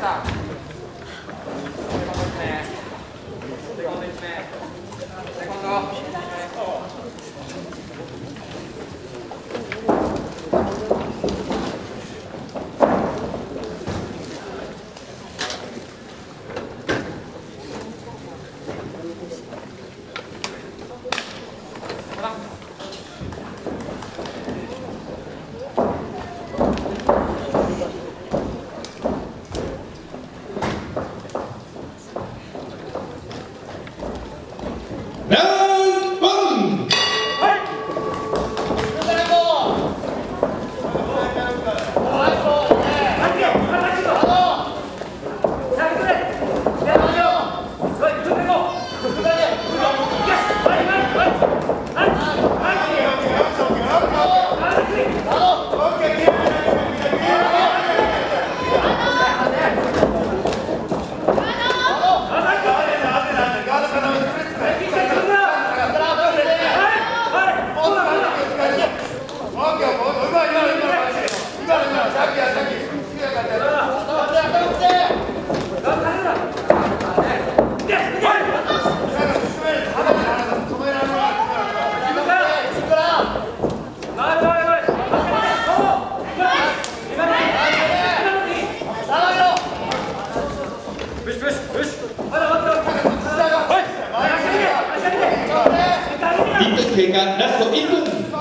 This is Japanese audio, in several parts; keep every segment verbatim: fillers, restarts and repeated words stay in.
経過ラストいっぷん。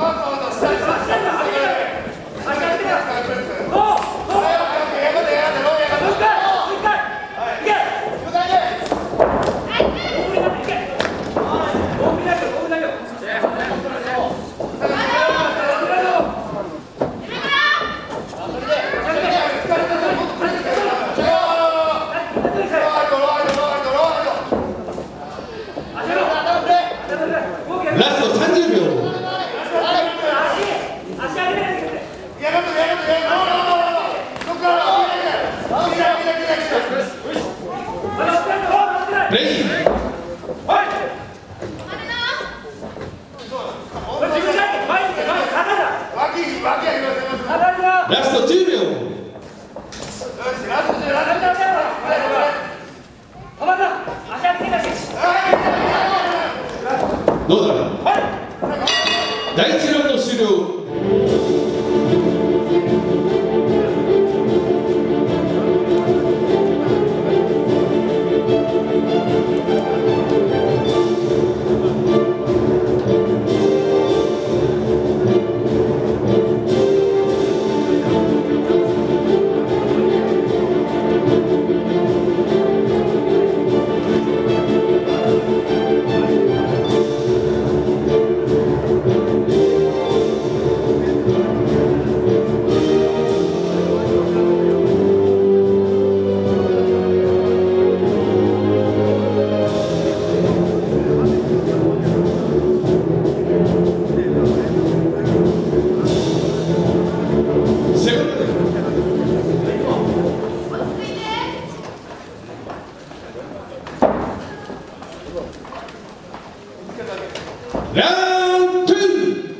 ラストさんじゅうびょう。プレイ。ラストじゅうびょう。どうだ。第一ラウンド終了。ラウンドツー。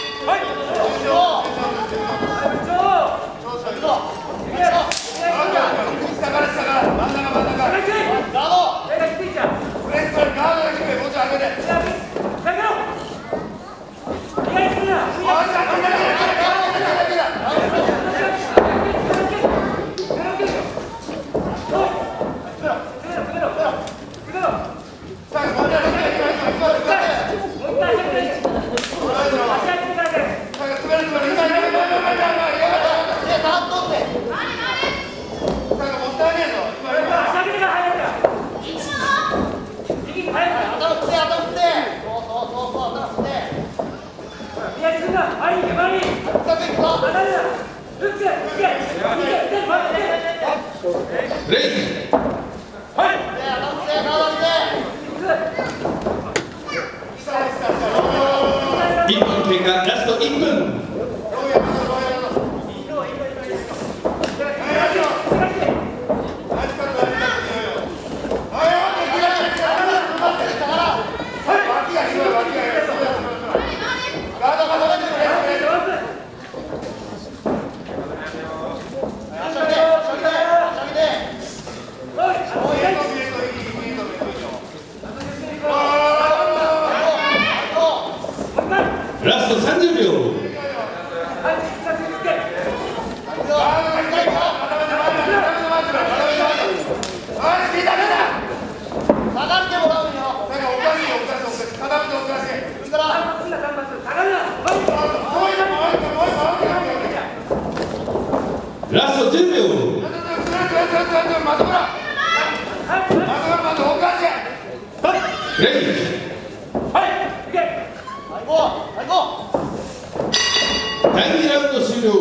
プレイ。いっぷん経過、ラストいっぷん。 ラストじゅうびょう。レイだいにラウンド終了。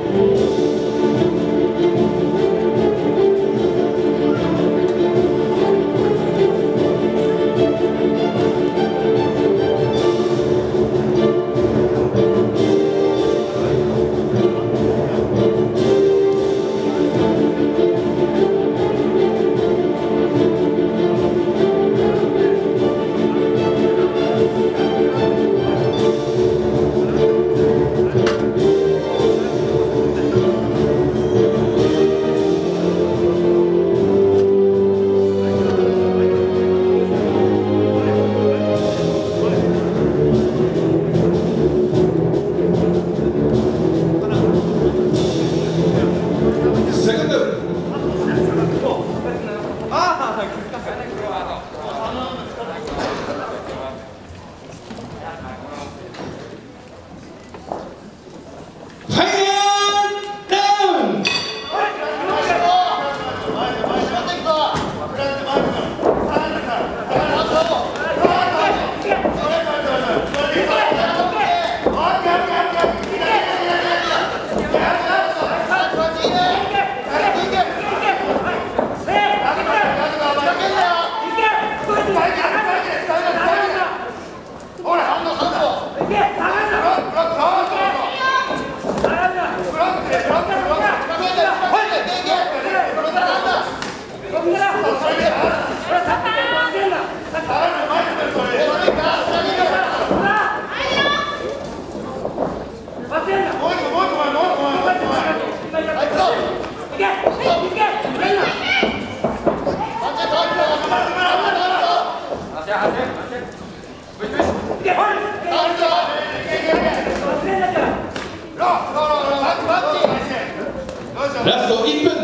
ラストいっぷん。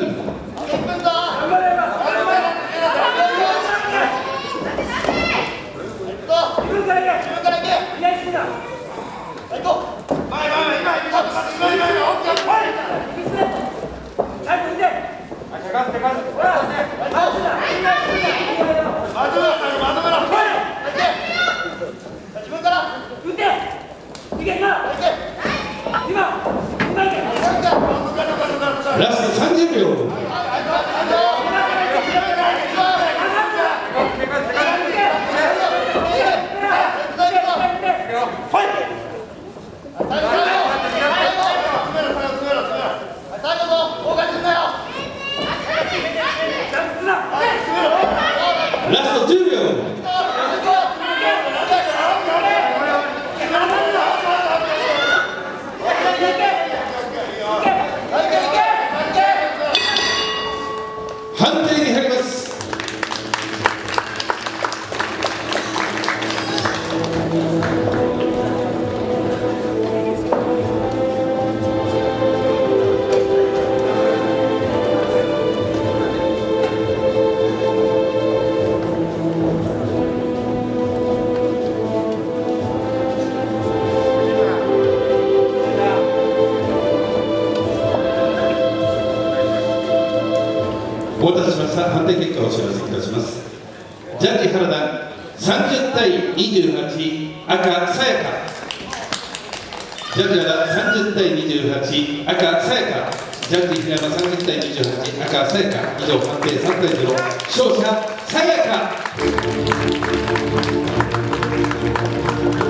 ラストさんじゅうびょう。ラストじゅうびょう。判定に入ります。お待たせしました。判定結果をお知らせいたします。ジャッジ原田さんじゅうたいにじゅうはち、赤さやか。ジャッジ原田さんじゅうたいにじゅうはち、赤さやか。ジャッジ平山さんじゅうたいにじゅうはち、赤さやか。以上判定さんたいゼロ、勝者さやか。